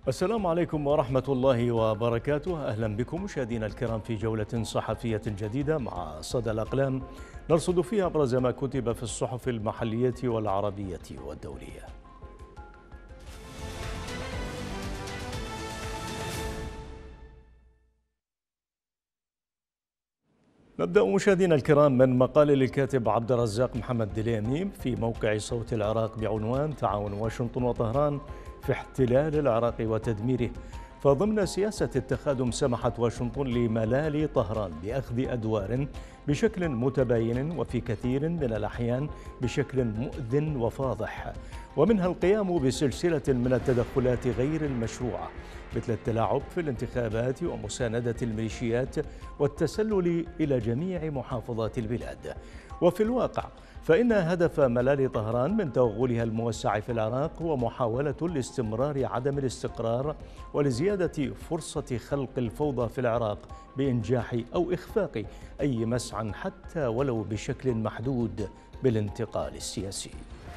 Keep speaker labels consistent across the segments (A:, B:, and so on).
A: السلام عليكم ورحمة الله وبركاته. أهلا بكم مشاهدينا الكرام في جولة صحفية جديدة مع صدى الأقلام، نرصد فيها أبرز ما كتب في الصحف المحلية والعربية والدولية. نبدأ مشاهدينا الكرام من مقال للكاتب عبد الرزاق محمد دليمي في موقع صوت العراق بعنوان تعاون واشنطن وطهران في احتلال العراق وتدميره. فضمن سياسة التخادم سمحت واشنطن لملالي طهران بأخذ أدوار بشكل متباين وفي كثير من الأحيان بشكل مؤذن وفاضح، ومنها القيام بسلسلة من التدخلات غير المشروعة مثل التلاعب في الانتخابات ومساندة الميليشيات والتسلل إلى جميع محافظات البلاد. وفي الواقع فإن هدف ملالي طهران من توغلها الموسع في العراق هو محاولة لاستمرار عدم الاستقرار ولزيادة فرصة خلق الفوضى في العراق بإنجاح أو إخفاق أي مسعى حتى ولو بشكل محدود بالانتقال السياسي.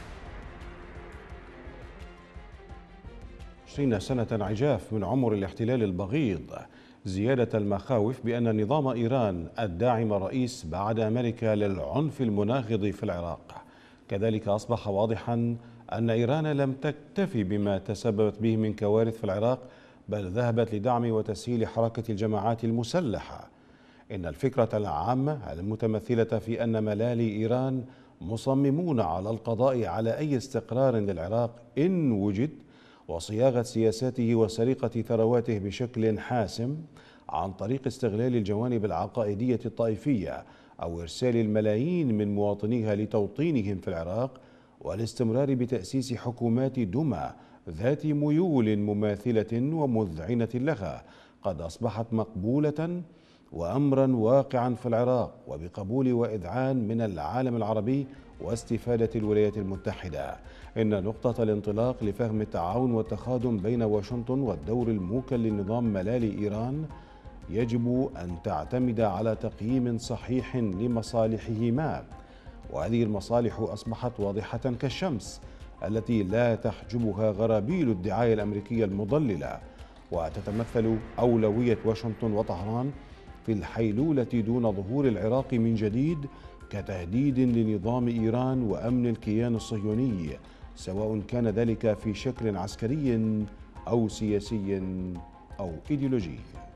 B: 20 سنة عجاف من عمر الاحتلال البغيض، زيادة المخاوف بأن نظام إيران الداعم رئيس بعد أمريكا للعنف المناهض في العراق. كذلك أصبح واضحا أن إيران لم تكتفي بما تسببت به من كوارث في العراق، بل ذهبت لدعم وتسهيل حركة الجماعات المسلحة. إن الفكرة العامة المتمثلة في أن ملالي إيران مصممون على القضاء على أي استقرار للعراق إن وجد، وصياغة سياساته وسرقة ثرواته بشكل حاسم عن طريق استغلال الجوانب العقائدية الطائفية أو إرسال الملايين من مواطنيها لتوطينهم في العراق، والاستمرار بتأسيس حكومات دمى ذات ميول مماثلة ومذعنة لها، قد أصبحت مقبولة وأمرا واقعا في العراق وبقبول وإذعان من العالم العربي واستفادة الولايات المتحدة. إن نقطة الانطلاق لفهم التعاون والتخادم بين واشنطن والدور الموكل لنظام ملالي إيران يجب أن تعتمد على تقييم صحيح لمصالحهما، وهذه المصالح أصبحت واضحة كالشمس التي لا تحجبها غرابيل الدعاية الأمريكية المضللة، وتتمثل أولوية واشنطن وطهران في الحيلولة دون ظهور العراق من جديد كتهديد لنظام إيران وأمن الكيان الصهيوني، سواء كان ذلك في شكل عسكري أو سياسي أو إيديولوجي.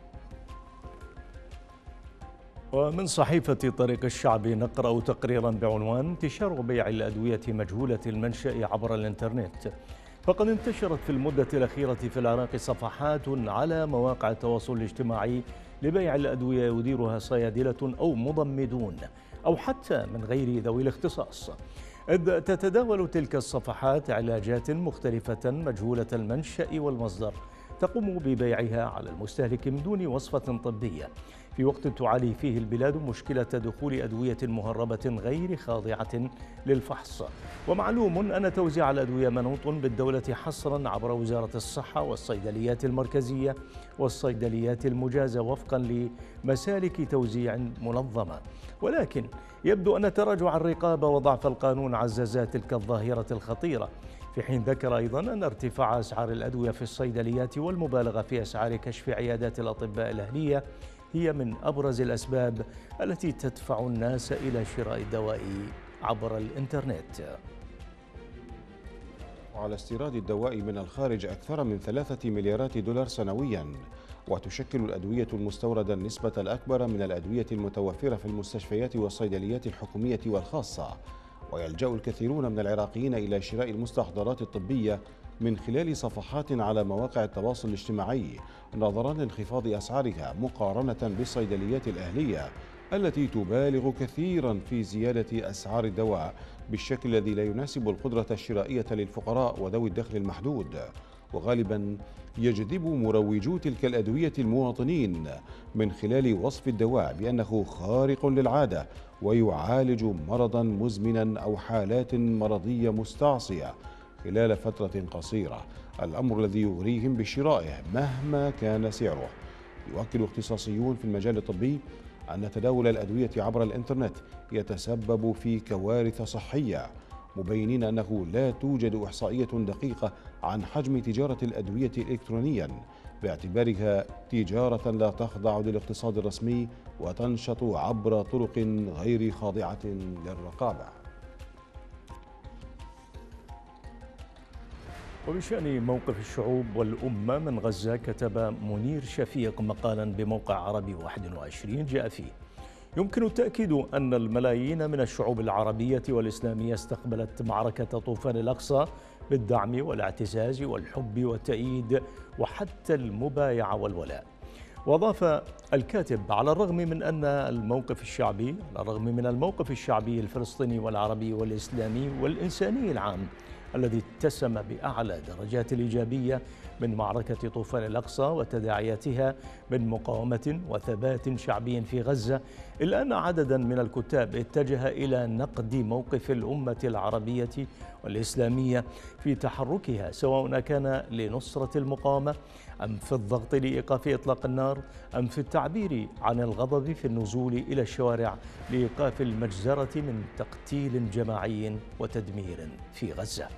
A: ومن صحيفة طريق الشعب نقرأ تقريرا بعنوان انتشار بيع الأدوية مجهولة المنشأ عبر الإنترنت. فقد انتشرت في المدة الأخيرة في العراق صفحات على مواقع التواصل الاجتماعي لبيع الأدوية يديرها صيادلة أو مضمدون أو حتى من غير ذوي الاختصاص، إذ تتداول تلك الصفحات علاجات مختلفة مجهولة المنشأ والمصدر تقوم ببيعها على المستهلك من دون وصفة طبية، في وقت تعاني فيه البلاد مشكلة دخول أدوية مهربة غير خاضعة للفحص. ومعلوم أن توزيع الأدوية منوط بالدولة حصرا عبر وزارة الصحة والصيدليات المركزية والصيدليات المجازة وفقا لمسالك توزيع منظمة، ولكن يبدو أن تراجع الرقابة وضعف القانون عززا تلك الظاهرة الخطيرة، في حين ذكر أيضا أن ارتفاع أسعار الأدوية في الصيدليات والمبالغة في أسعار كشف عيادات الأطباء الأهلية هي من أبرز الأسباب التي تدفع الناس إلى شراء الدواء عبر الإنترنت.
B: على استيراد الدواء من الخارج أكثر من 3 مليارات دولار سنويا، وتشكل الأدوية المستوردة النسبة الأكبر من الأدوية المتوفرة في المستشفيات والصيدليات الحكومية والخاصة، ويلجأ الكثيرون من العراقيين إلى شراء المستحضرات الطبية من خلال صفحات على مواقع التواصل الاجتماعي نظرا لانخفاض أسعارها مقارنة بالصيدليات الأهلية التي تبالغ كثيرا في زيادة أسعار الدواء بالشكل الذي لا يناسب القدرة الشرائية للفقراء وذوي الدخل المحدود. وغالبا يجذب مروجو تلك الأدوية المواطنين من خلال وصف الدواء بأنه خارق للعادة ويعالج مرضا مزمنا أو حالات مرضية مستعصية خلال فترة قصيرة، الأمر الذي يغريهم بشرائه مهما كان سعره. يؤكد اختصاصيون في المجال الطبي أن تداول الأدوية عبر الإنترنت يتسبب في كوارث صحية، مبينين أنه لا توجد إحصائية دقيقة عن حجم تجارة الأدوية إلكترونياً، باعتبارها تجارة لا تخضع للاقتصاد الرسمي وتنشط عبر طرق غير خاضعة للرقابة.
A: وبشأن موقف الشعوب والأمة من غزة، كتب منير شفيق مقالا بموقع عربي 21 جاء فيه: يمكن التأكيد أن الملايين من الشعوب العربية والإسلامية استقبلت معركة طوفان الأقصى بالدعم والاعتزاز والحب والتأييد وحتى المبايعة والولاء. وأضاف الكاتب: على الرغم من الموقف الشعبي الفلسطيني والعربي والإسلامي والإنساني العام الذي اتسم بأعلى درجات الإيجابية من معركة طوفان الأقصى وتداعياتها من مقاومة وثبات شعبي في غزة، إلا أن عددا من الكتاب اتجه إلى نقد موقف الأمة العربية والإسلامية في تحركها، سواء كان لنصرة المقاومة أم في الضغط لإيقاف إطلاق النار أم في التعبير عن الغضب في النزول إلى الشوارع لإيقاف المجزرة من تقتيل جماعي وتدمير في غزة.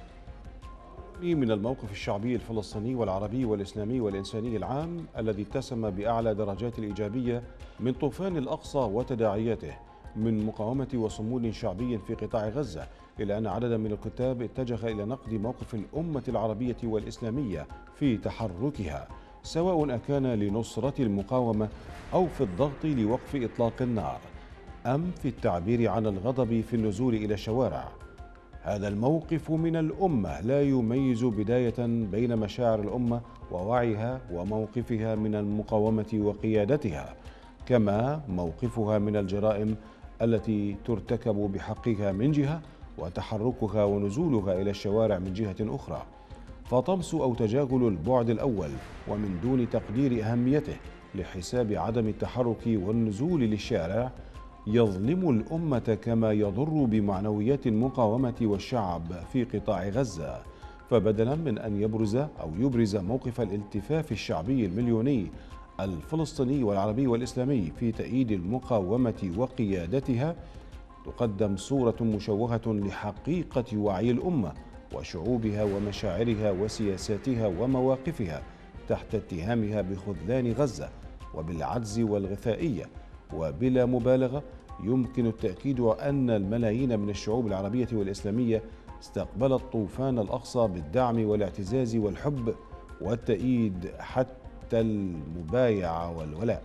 B: من الموقف الشعبي الفلسطيني والعربي والإسلامي والإنساني العام الذي اتسم بأعلى درجات الإيجابية من طوفان الأقصى وتداعياته من مقاومة وصمود شعبي في قطاع غزة، إلا أن عددا من الكتاب اتجه إلى نقد موقف الأمة العربية والإسلامية في تحركها، سواء أكان لنصرة المقاومة أو في الضغط لوقف إطلاق النار أم في التعبير عن الغضب في النزول إلى الشوارع. هذا الموقف من الأمة لا يميز بداية بين مشاعر الأمة ووعيها وموقفها من المقاومة وقيادتها، كما موقفها من الجرائم التي ترتكب بحقها من جهة وتحركها ونزولها إلى الشوارع من جهة أخرى. فطمس أو تجاهل البعد الأول ومن دون تقدير أهميته لحساب عدم التحرك والنزول للشارع يظلم الأمة كما يضر بمعنويات المقاومة والشعب في قطاع غزة. فبدلا من أن يبرز موقف الالتفاف الشعبي المليوني الفلسطيني والعربي والإسلامي في تأييد المقاومة وقيادتها، تقدم صورة مشوهة لحقيقة وعي الأمة وشعوبها ومشاعرها وسياساتها ومواقفها تحت اتهامها بخذلان غزة وبالعجز والغثائية. وبلا مبالغة يمكن التأكيد أن الملايين من الشعوب العربية والإسلامية استقبلت طوفان الأقصى بالدعم والاعتزاز والحب والتأييد حتى المبايعة والولاء.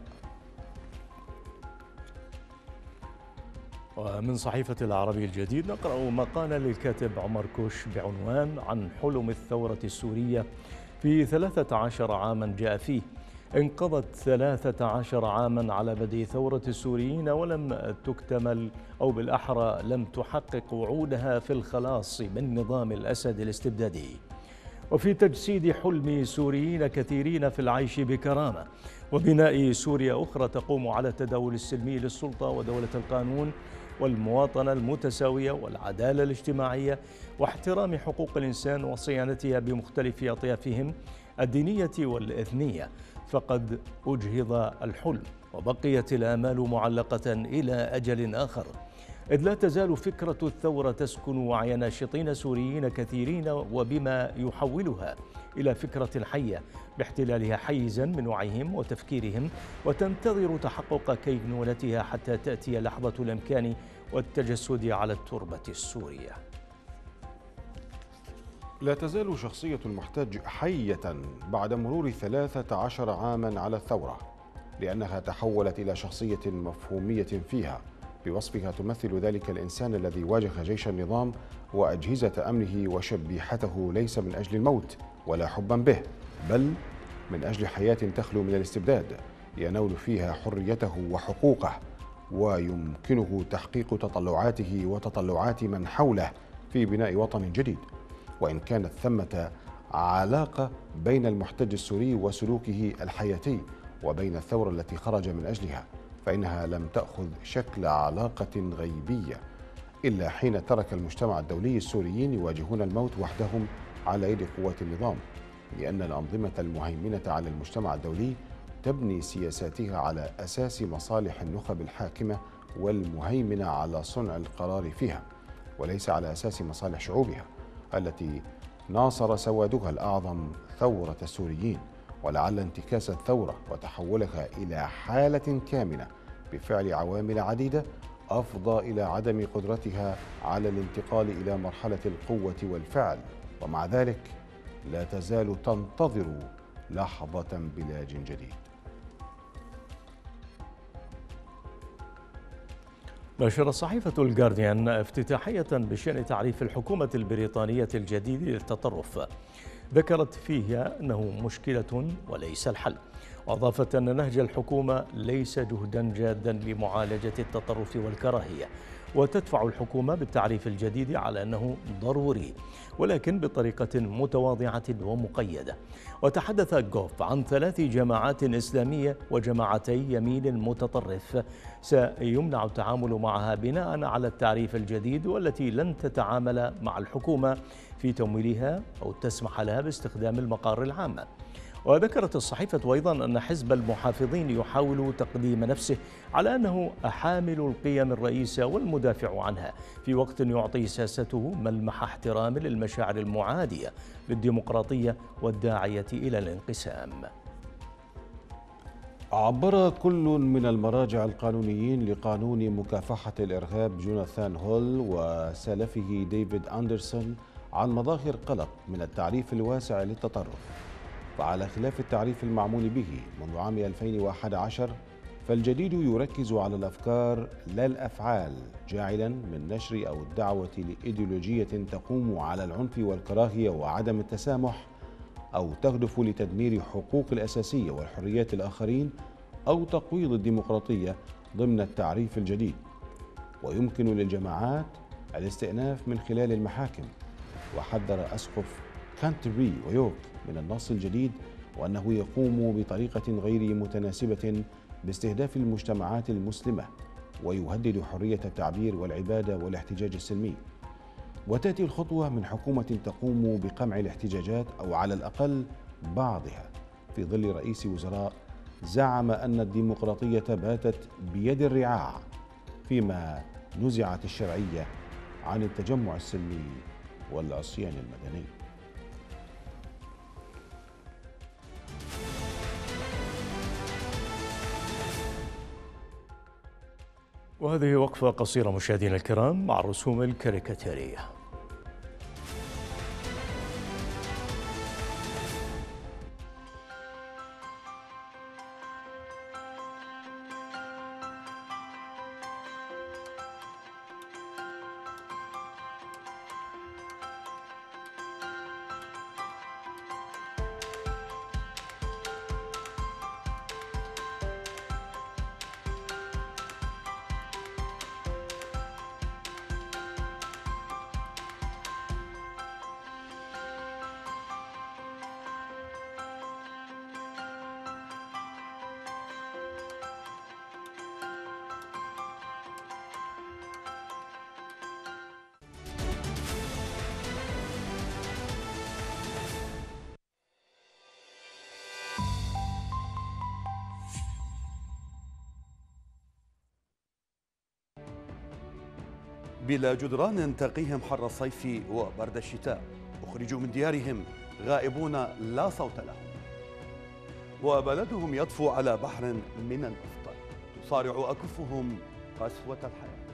A: ومن صحيفة العربي الجديد نقرأ مقالا للكاتب عمر كوش بعنوان عن حلم الثورة السورية في 13 عاما جاء فيه: انقضت 13 عاما على بدء ثورة السوريين ولم تكتمل، أو بالأحرى لم تحقق وعودها في الخلاص من نظام الأسد الاستبدادي، وفي تجسيد حلم سوريين كثيرين في العيش بكرامة وبناء سوريا أخرى تقوم على التداول السلمي للسلطة ودولة القانون والمواطنة المتساوية والعدالة الاجتماعية واحترام حقوق الإنسان وصيانتها بمختلف أطيافهم الدينية والإثنية. فقد أجهض الحلم وبقيت الآمال معلقة إلى أجل آخر، إذ لا تزال فكرة الثورة تسكن وعي ناشطين سوريين كثيرين، وبما يحولها إلى فكرة حية باحتلالها حيزا من وعيهم وتفكيرهم، وتنتظر تحقق كينونتها حتى تأتي لحظة الإمكان والتجسد على التربة السورية.
B: لا تزال شخصية المحتج حية بعد مرور 13 عاما على الثورة، لأنها تحولت إلى شخصية مفهومية فيها، بوصفها تمثل ذلك الإنسان الذي واجه جيش النظام وأجهزة أمنه وشبيحته ليس من أجل الموت ولا حبا به، بل من أجل حياة تخلو من الاستبداد ينول فيها حريته وحقوقه ويمكنه تحقيق تطلعاته وتطلعات من حوله في بناء وطن جديد. وإن كانت ثمة علاقة بين المحتج السوري وسلوكه الحياتي وبين الثورة التي خرج من أجلها، فإنها لم تأخذ شكل علاقة غيبية إلا حين ترك المجتمع الدولي السوريين يواجهون الموت وحدهم على يد قوات النظام، لأن الأنظمة المهيمنة على المجتمع الدولي تبني سياساتها على أساس مصالح النخب الحاكمة والمهيمنة على صنع القرار فيها، وليس على أساس مصالح شعوبها التي ناصر سوادها الأعظم ثورة السوريين، ولعل انتكاس الثورة وتحولها إلى حالة كامنة بفعل عوامل عديدة أفضى إلى عدم قدرتها على الانتقال إلى مرحلة القوة والفعل، ومع ذلك لا تزال تنتظر لحظة بلاج جديد.
A: نشرت صحيفة الجارديان افتتاحية بشأن تعريف الحكومة البريطانية الجديد للتطرف، ذكرت فيها أنه مشكلة وليس الحل، وأضافت أن نهج الحكومة ليس جهدا جادا لمعالجة التطرف والكراهية، وتدفع الحكومة بالتعريف الجديد على أنه ضروري ولكن بطريقة متواضعة ومقيدة. وتحدث جوف عن 3 جماعات إسلامية وجماعتي يمين متطرف سيمنع التعامل معها بناء على التعريف الجديد، والتي لن تتعامل مع الحكومة في تمويلها أو تسمح لها باستخدام المقار العامة. وذكرت الصحيفة أيضا أن حزب المحافظين يحاول تقديم نفسه على أنه حامل القيم الرئيسة والمدافع عنها، في وقت يعطي سياسته ملمح احترام للمشاعر المعادية للديمقراطية والداعية إلى الانقسام.
B: عبر كل من المراجع القانونيين لقانون مكافحة الإرهاب جوناثان هول وسلفه ديفيد أندرسون عن مظاهر قلق من التعريف الواسع للتطرف. فعلى خلاف التعريف المعمول به منذ عام 2011، فالجديد يركز على الأفكار لا الأفعال، جاعلا من نشر أو الدعوة لإيديولوجية تقوم على العنف والكراهية وعدم التسامح، أو تهدف لتدمير حقوق الأساسية والحريات الآخرين، أو تقويض الديمقراطية ضمن التعريف الجديد. ويمكن للجماعات الاستئناف من خلال المحاكم. وحذر أسقف كانتربري ويورك من النص الجديد وأنه يقوم بطريقة غير متناسبة باستهداف المجتمعات المسلمة، ويهدد حرية التعبير والعبادة والاحتجاج السلمي. وتأتي الخطوة من حكومة تقوم بقمع الاحتجاجات أو على الأقل بعضها، في ظل رئيس وزراء زعم أن الديمقراطية باتت بيد الرعاع، فيما نزعت الشرعية عن التجمع السلمي والعصيان المدني.
A: وهذه وقفة قصيرة مشاهدينا الكرام مع الرسوم الكاريكاتيرية.
C: بلا جدران تقيهم حر الصيف وبرد الشتاء، أخرجوا من ديارهم غائبون لا صوت لهم، وبلدهم يطفو على بحر من النفط، تصارع أكفهم قسوة الحياة.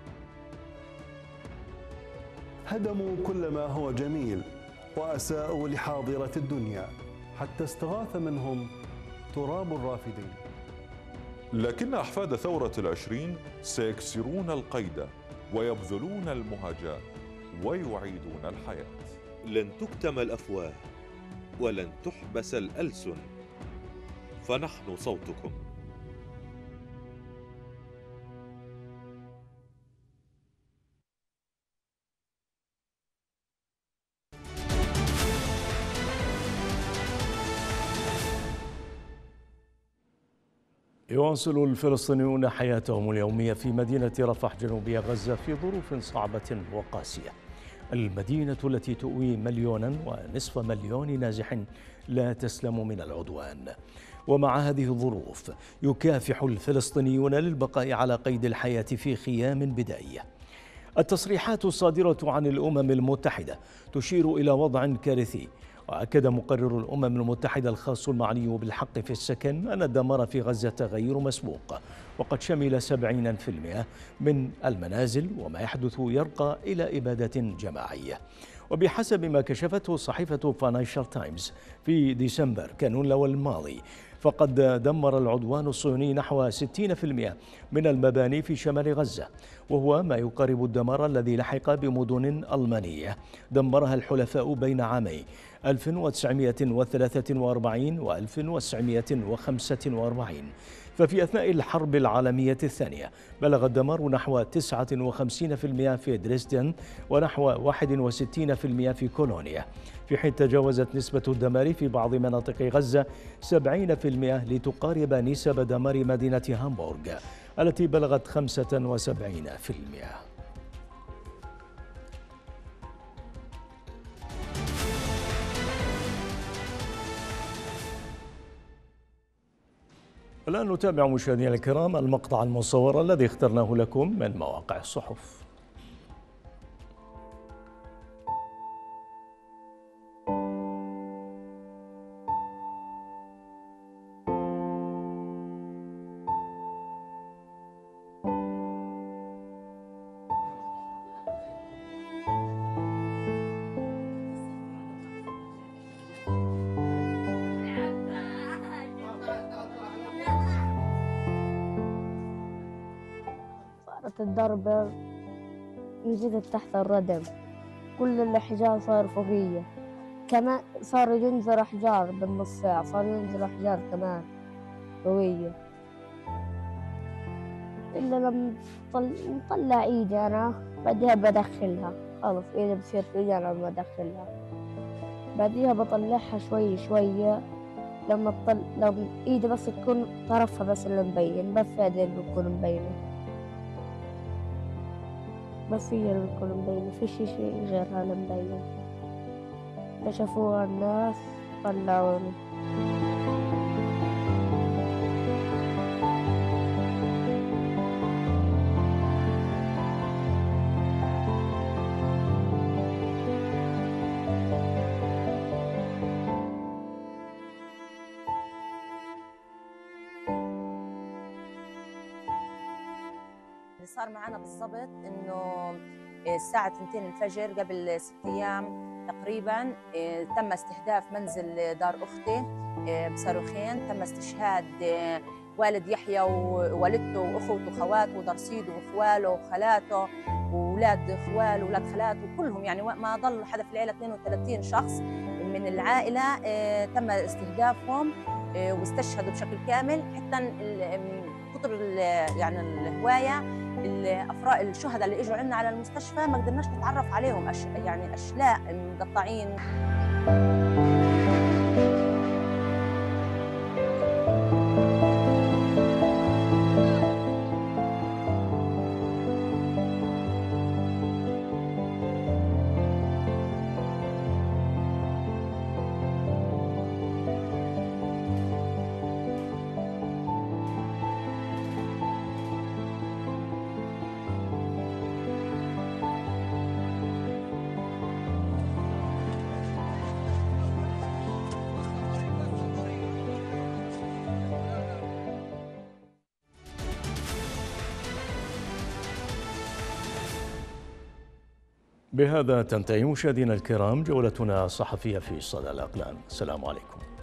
D: هدموا كل ما هو جميل وأساءوا لحاضرة الدنيا حتى استغاث منهم تراب الرافدين.
E: لكن أحفاد ثورة العشرين سيكسرون القيد ويبذلون المهاجة ويعيدون الحياة.
F: لن تكتم الأفواه ولن تحبس الألسن، فنحن صوتكم.
A: يواصل الفلسطينيون حياتهم اليومية في مدينة رفح جنوبية غزة في ظروف صعبة وقاسية. المدينة التي تؤوي 1.5 مليون نازح لا تسلم من العدوان. ومع هذه الظروف يكافح الفلسطينيون للبقاء على قيد الحياة في خيام بدائية. التصريحات الصادرة عن الأمم المتحدة تشير إلى وضع كارثي. وأكد مقرر الأمم المتحدة الخاص المعني بالحق في السكن أن الدمار في غزة غير مسبوق، وقد شمل 70% من المنازل، وما يحدث يرقى إلى إبادة جماعية. وبحسب ما كشفته صحيفة فاينانشال تايمز في ديسمبر كانون الأول الماضي، فقد دمر العدوان الصهيوني نحو 60% من المباني في شمال غزة، وهو ما يقارب الدمار الذي لحق بمدن ألمانية دمرها الحلفاء بين عامي 1943 و 1945. ففي أثناء الحرب العالمية الثانية بلغ الدمار نحو 59% في دريسدن ونحو 61% في كولونيا، في حين تجاوزت نسبة الدمار في بعض مناطق غزة 70% لتقارب نسب دمار مدينة هامبورغ التي بلغت 75%. الآن نتابع مشاهدينا الكرام المقطع المصور الذي اخترناه لكم من مواقع الصحف.
G: الضربة نزلت تحت الردم، كل الحجار صار فوقية، كمان صار ينزل أحجار بالنص ساعة، صار ينزل أحجار كمان قوية، إلا لما نطلع إيدي أنا بعدها بدخلها، خلص إيدي بصير في إيدي أنا لما بدخلها، بعديها بطلعها شوي شوية، لما إيدي بس تكون طرفها بس اللي مبين، بس هذا اللي بيكون مبينة، بس هي اللي بتكون مبينة، في شيء غيرها اللي مبين. اكتشفوها الناس طلعوني.
H: اللي صار معنا بالضبط انه الساعة 2 الفجر قبل 6 أيام تقريبا تم استهداف منزل دار أختي بصاروخين، تم استشهاد والد يحيى ووالدته وأخوته وخواته ودرسيده وإخواله وخالاته وأولاد إخواله وأولاد خالاته وكلهم، يعني ما ضل حدا في العائلة. 32 شخص من العائلة تم استهدافهم واستشهدوا بشكل كامل، حتى من كثر يعني الهواية الافراد الشهداء اللي اجوا عندنا على المستشفى ما قدرناش نتعرف عليهم، يعني اشلاء مقطعين.
A: بهذا تنتهي مشاهدينا الكرام جولتنا الصحفية في صدى الأقلام. السلام عليكم.